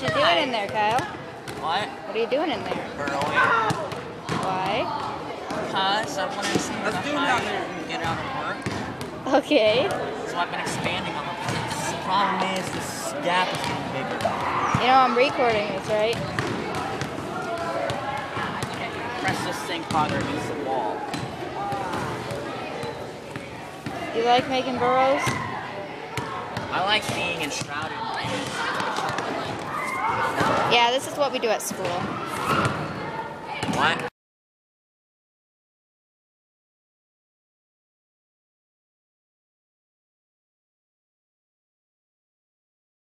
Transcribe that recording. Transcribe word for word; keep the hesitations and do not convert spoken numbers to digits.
you doing in there, Kyle? What? What are you doing in there? Burrowing. Why? Because I want to see the height and get out of work. Okay. So I've been expanding on the place. The problem is this gap is getting bigger. You know I'm recording this, right? I think I can press this thing farther against the wall. You like making burrows? I like being enshrouded in my head. Yeah, this is what we do at school. What?